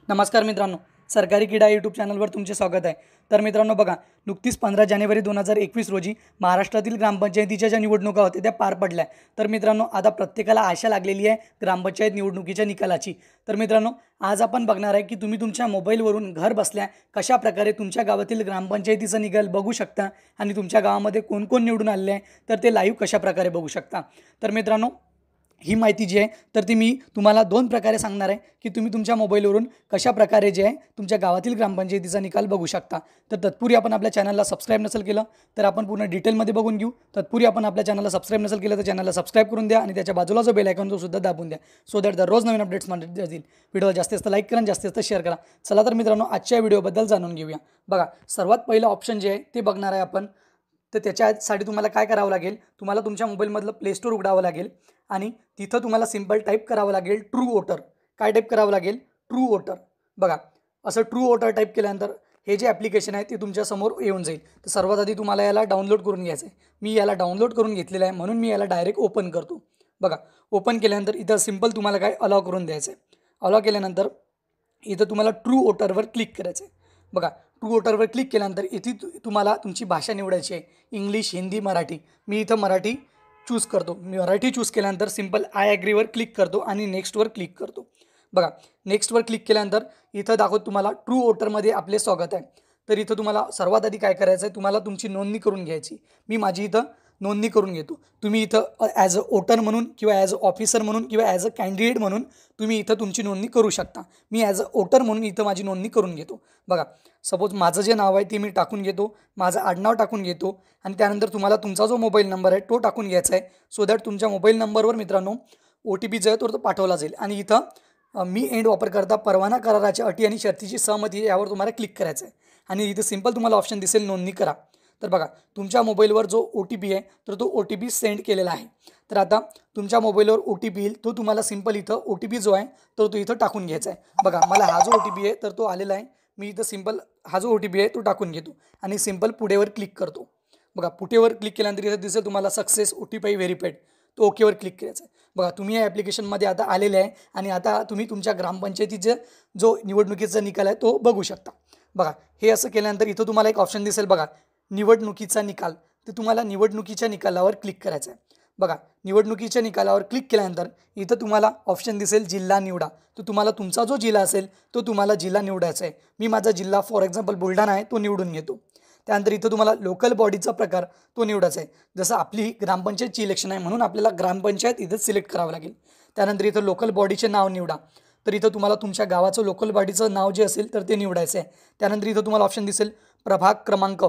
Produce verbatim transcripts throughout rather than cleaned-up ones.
नमस्कार मित्रांनो, सरकारी किडा यूट्यूब चॅनलवर तुमचे स्वागत आहे। तर मित्रांनो बघा, नुकतीच पंधरा जानेवारी दोन हजार एकवीस रोजी महाराष्ट्रातील ग्रामपंचायतीच्या ज्या निवडणुका होत्या त्या पार पडल्या। तर मित्रांनो आता प्रत्येकाला आशा लागलेली आहे ग्रामपंचायत निवडणुकीच्या निकालाची। तर मित्रांनो आज आपण बघणार आहे की तुम्ही तुमच्या मोबाईलवरून घर बसल्या कशा प्रकारे तुमच्या गावातील ग्रामपंचायतीचा निकाल बघू शकता आणि तुमच्या गावामध्ये कोण कोण निवडून आले आहे तर ते लाईव्ह कशा प्रकारे बघू शकता। तर मित्रांनो ही माहिती जी आहे तर ती मी तुम्हाला दोन प्रकारे सांगणार आहे की तुम्ही तुमच्या मोबाईलवरून कशा प्रकारे जे आहे तुमच्या गावातील ग्रामपंचायतीचा निकाल बघू शकता। तर तत्पूर्वी आपण आपल्या चॅनलला सबस्क्राइब नसेल केलं तर आपण पूर्ण डिटेलमध्ये बघून घेऊ। तत्पूर्वी आपण आपल्या चॅनलला सबस्क्राइब नसेल केलं तर चॅनलला सबस्क्राइब करून द्या आणि त्याच्या बाजूला जो बेल आयकॉन तो सुद्धा दाबून द्या, सो दॅट दररोज नवीन अपडेट्स मिळतील। व्हिडिओला जास्तीत जास्त लाईक करा, जास्तीत जास्त शेअर करा। चला तर मित्रांनो आजच्या व्हिडिओबद्दल जाणून घेऊया। बघा सर्वात पहिलं ऑप्शन जे आहे ते बघणार आहे आपण। तर त्याच्यासाठी तुम्हाला काय करावं लागेल, तुम्हाला तुमच्या मोबाईलमधलं प्ले स्टोर उघडावं लागेल आणि तिथं तुम्हाला सिंपल टाईप करावं लागेल ट्रू वोटर। काय टाईप करावं लागेल? True voter. बघा असं ट्रू वोटर टाईप केल्यानंतर हे जे ॲप्लिकेशन आहे ते तुमच्यासमोर येऊन जाईल। तर सर्वात आधी तुम्हाला याला डाउनलोड करून घ्यायचं आहे। मी याला डाउनलोड करून घेतलेलं आहे म्हणून मी याला डायरेक्ट ओपन करतो। बघा ओपन केल्यानंतर इथं सिंपल तुम्हाला काय अलाव करून द्यायचं आहे। अलाव केल्यानंतर इथं तुम्हाला ट्रू वोटरवर क्लिक करायचं आहे। बघा ट्रू वोटरवर क्लिक केल्यानंतर इथे तुम्हाला तुमची भाषा निवडायची आहे, इंग्लिश, हिंदी, मराठी। मी इथं मराठी चूज करतो। मी मराठी चूज केल्यानंतर सिंपल आय ॲग्रीवर क्लिक करतो आणि नेक्स्टवर क्लिक करतो। बघा नेक्स्टवर क्लिक केल्यानंतर इथं दाखवत तुम्हाला ट्रू वोटरमध्ये आपले स्वागत आहे। तर इथं तुम्हाला सर्वात आधी काय करायचं आहे, तुम्हाला तुमची नोंदणी करून घ्यायची। मी माझी इथं नोंदणी करून घेतो। तुम्ही इथं ॲज अ वोटर म्हणून किंवा ॲज अ ऑफिसर म्हणून किंवा ॲज अ कॅन्डिडेट म्हणून तुम्ही इथं तुमची नोंदणी करू शकता। मी ॲज अ वोटर म्हणून इथं माझी नोंदणी करून घेतो। बघा सपोज माझं जे नाव आहे ते मी टाकून घेतो, माझं आडनाव टाकून घेतो आणि त्यानंतर तुम्हाला तुमचा जो मोबाईल नंबर आहे तो टाकून घ्यायचा आहे, सो दॅट तुमच्या मोबाईल नंबरवर मित्रांनो ओ टी पी जो आहे तो पाठवला जाईल। आणि इथं मी एंड वापरकर्ता परवाना कराराच्या अटी आणि शर्तीची सहमती यावर तुम्हाला क्लिक करायचं आहे आणि इथं सिंपल तुम्हाला ऑप्शन दिसेल नोंदणी करा। तर बघा तुमच्या मोबाईलवर जो ओ टी पी आहे तर तो ओ टी पी सेंड केलेला आहे। तर आता तुमच्या मोबाईलवर ओ टी पी येईल तो तुम्हाला सिंपल इथं ओ टी पी जो आहे तर तो इथं टाकून घ्यायचा आहे। बघा मला हा जो ओ टी पी आहे तर तो आलेला आहे। मी इथं सिंपल हा जो ओ टी पी आहे तो टाकून घेतो आणि सिंपल पुढेवर क्लिक करतो। बघा पुढेवर क्लिक केल्यानंतर इथं दिसेल तुम्हाला success O T P verified, तो ओकेवर क्लिक करायचं आहे। बघा तुम्ही या ॲप्लिकेशनमध्ये आता आलेले आहे आणि आता तुम्ही तुमच्या ग्रामपंचायतीचा जो निवडणुकीचा निकाल आहे तो बघू शकता। बघा हे असं केल्यानंतर इथं तुम्हाला एक ऑप्शन दिसेल बघा निवडणुकीचा निकाल। तर तुम्हाला निवडणुकीच्या निकालावर क्लिक करायचं आहे। बघा निवडणुकीच्या निकालावर क्लिक केल्यानंतर इथं तुम्हाला ऑप्शन दिसेल जिल्हा निवडा। तर तुम्हाला तुमचा जो जिल्हा असेल तो तुम्हाला जिल्हा निवडायचा आहे। मी माझा जिल्हा फॉर एक्झाम्पल बुलढाणा आहे तो निवडून घेतो। त्यानंतर इथं तुम्हाला लोकल बॉडीचा प्रकार तो निवडायचा आहे। जसं आपली ग्रामपंचायतची इलेक्शन आहे म्हणून आपल्याला ग्रामपंचायत इथं सिलेक्ट करावं लागेल। त्यानंतर इथं लोकल बॉडीचे नाव निवडा। तर इथं तुम्हाला तुमच्या गावाचं लोकल बॉडीचं नाव जे असेल तर ते निवडायचं आहे। त्यानंतर इथं तुम्हाला ऑप्शन दिसेल प्रभाग क्रमांक,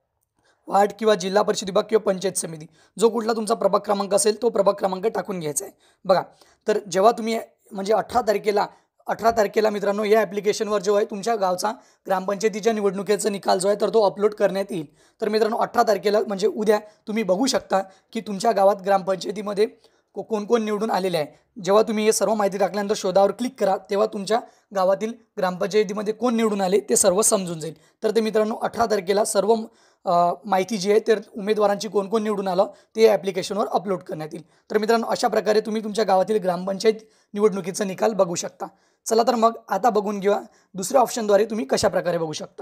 वार्ड किंवा जिल्हा परिषद विभाग किंवा पंचायत समिती, जो कुठला तुमचा प्रभाग क्रमांक असेल तो प्रभाग क्रमांक टाकून घ्यायचा आहे। बघा तर जेव्हा तुम्ही म्हणजे अठरा तारखेला अठरा तारखेला मित्रांनो या ॲप्लिकेशनवर जो आहे तुमच्या गावचा ग्रामपंचायतीच्या निवडणुकीचा निकाल जो आहे तर तो अपलोड करण्यात येईल। तर मित्रांनो अठरा तारखेला म्हणजे उद्या तुम्ही बघू शकता की तुमच्या गावात ग्रामपंचायतीमध्ये को कोण कोण निवडून आलेले आहे। जेव्हा तुम्ही हे सर्व माहिती टाकल्यानंतर शोधावर क्लिक करा तेव्हा तुमच्या गावातील ग्रामपंचायतीमध्ये कोण निवडून आले ते सर्व समजून जाईल। तर ते मित्रांनो अठरा तारखेला सर्व माहिती जी आहे तर उमेदवारांची कोण कोण निवडून आलं ते ॲप्लिकेशनवर अपलोड करण्यात येईल। तर मित्रांनो अशा प्रकारे तुम्ही तुमच्या गावातील ग्रामपंचायत निवडणुकीचा निकाल बघू शकता। चला तर मग आता बघून घेऊया दुसऱ्या ऑप्शनद्वारे तुम्ही कशा प्रकारे बघू शकता।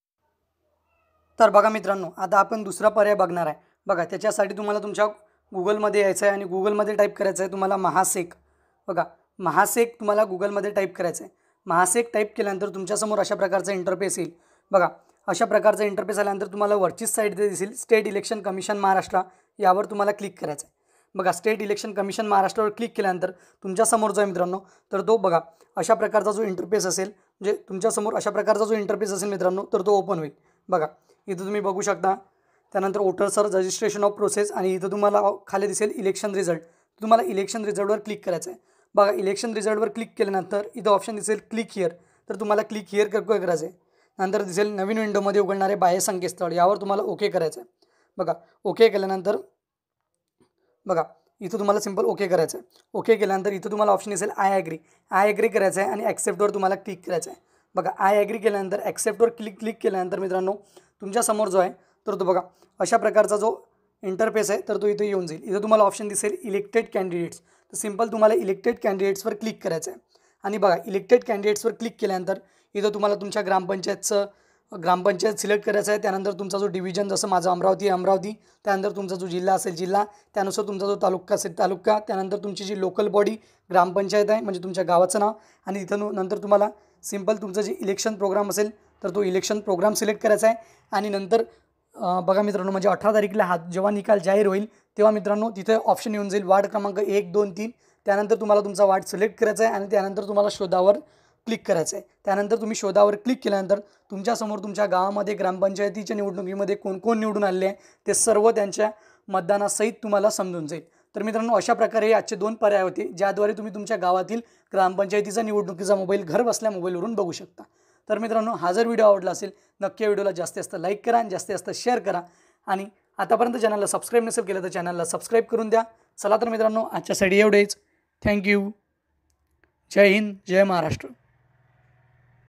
तर बघा मित्रांनो आता आपण दुसरा पर्याय बघणार आहे। बघा त्याच्यासाठी तुम्हाला तुमच्या गुगलमध्ये यायचं आहे आणि गुगलमध्ये टाईप करायचं आहे तुम्हाला महासेक। बघा महासेक तुम्हाला गुगलमध्ये टाईप करायचं आहे। महासेक टाईप केल्यानंतर तुमच्यासमोर अशा प्रकारचा इंटरफेस येईल। बघा अशा प्रकारचा इंटरफेस आल्यानंतर तुम्हाला वरचीच साईड दिसेल स्टेट इलेक्शन कमिशन महाराष्ट्र, यावर तुम्हाला क्लिक करायचं आहे। बघा स्टेट इलेक्शन कमिशन महाराष्ट्रावर क्लिक केल्यानंतर तुमच्यासमोर जो आहे मित्रांनो तर तो बघा अशा प्रकारचा जो इंटरफेस असेल म्हणजे तुमच्यासमोर अशा प्रकारचा जो इंटरफेस असेल मित्रांनो तर तो ओपन होईल। बघा इथं तुम्ही बघू शकता। त्यानंतर वोटर्सर रजिस्ट्रेशन ऑफ प्रोसेस आणि इथं तुम्हाला खाली दिसेल इलेक्शन रिझल्ट। तुम्हाला इलेक्शन रिझल्टवर क्लिक करायचं आहे। बघा इलेक्शन रिझल्टवर क्लिक केल्यानंतर इथं ऑप्शन दिसेल क्लिक हिअर, तर तुम्हाला क्लिक हिअर करायचं आहे। नंतर दिसेल नवीन विंडोमध्ये उघडणारे बाह्य संकेतस्थळ, यावर तुम्हाला ओके करायचं आहे। बघा ओके केल्यानंतर बघा इथं तुम्हाला सिंपल ओके करायचं आहे। ओके केल्यानंतर इथं तुम्हाला ऑप्शन दिसेल आय ॲग्री, आय ॲग्री करायचं आहे आणि ॲक्सेप्टवर तुम्हाला क्लिक करायचं आहे। बघा आय ॲग्री केल्यानंतर ॲक्सेप्टवर क्लिक क्लिक केल्यानंतर मित्रांनो तुमच्यासमोर जो आहे तर तो बघा अशा प्रकारचा जो इंटरफेस आहे तर तो इथे येऊन जाईल। इथं तुम्हाला ऑप्शन दिसेल इलेक्टेड कॅन्डिडेट्स, तर सिंपल तुम्हाला इलेक्टेड कॅन्डिडेट्सवर क्लिक करायचं आहे आणि बघा इलेक्टेड कॅन्डिडेट्सवर क्लिक केल्यानंतर इथं तुम्हाला तुमच्या ग्रामपंचायतचं ग्रामपंचायत सिलेक्ट करायचं आहे. त्यानंतर तुमचा जो डिव्हिजन, जसं माझं अमरावती आहे अमरावती, त्यानंतर तुमचा जो जिल्हा असेल जिल्हा, त्यानुसार तुमचा जो तालुका असेल तालुका, त्यानंतर तुमची जी लोकल बॉडी ग्रामपंचायत आहे म्हणजे तुमच्या गावाचं नाव, आणि इथं नंतर तुम्हाला सिंपल तुमचं जे इलेक्शन प्रोग्राम असेल तर तो इलेक्शन प्रोग्राम सिलेक्ट करायचा आहे. आणि नंतर बघा मित्रांनो, म्हणजे अठरा तारीखला हा जेव्हा निकाल जाहीर होईल तेव्हा मित्रांनो तिथे ऑप्शन येऊन जाईल वार्ड क्रमांक एक दोन तीन. त्यानंतर तुम्हाला तुमचा वार्ड सिलेक्ट करायचा आहे आणि त्यानंतर तुम्हाला शोधावर क्लिक करायचं आहे. त्यानंतर तुम्ही शोधावर क्लिक केल्यानंतर तुमच्यासमोर तुमच्या गावामध्ये ग्रामपंचायतीच्या निवडणुकीमध्ये कोण कोण निवडून आले आहे ते सर्व त्यांच्या मतदानासहित तुम्हाला समजून जाईल. तर मित्रांनो, अशा प्रकारे आजचे दोन पर्याय होते ज्याद्वारे तुम्ही तुमच्या गावातील ग्रामपंचायतीचा निवडणुकीचा मोबाईल घर बसल्या मोबाईलवरून बघू शकता. तर मित्रांनो, हा जर व्हिडिओ आवडला असेल नक्की या व्हिडिओला जास्तीत जास्त लाईक करा आणि जास्तीत जास्त शेअर करा. आणि आतापर्यंत चॅनलला सबस्क्राईब नसेल केलं तर चॅनलला सबस्क्राईब करून द्या. चला तर मित्रांनो, आजच्यासाठी एवढेच. थँक्यू. जय हिंद, जय महाराष्ट्र.